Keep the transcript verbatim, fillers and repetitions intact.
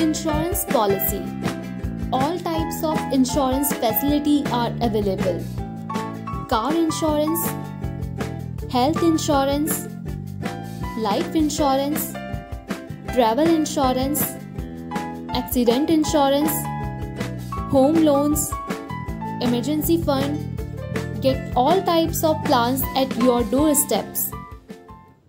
Insurance policy. All types of insurance facility are available. Car insurance, health insurance, life insurance, travel insurance, accident insurance, home loans, emergency fund. Get all types of plans at your doorsteps.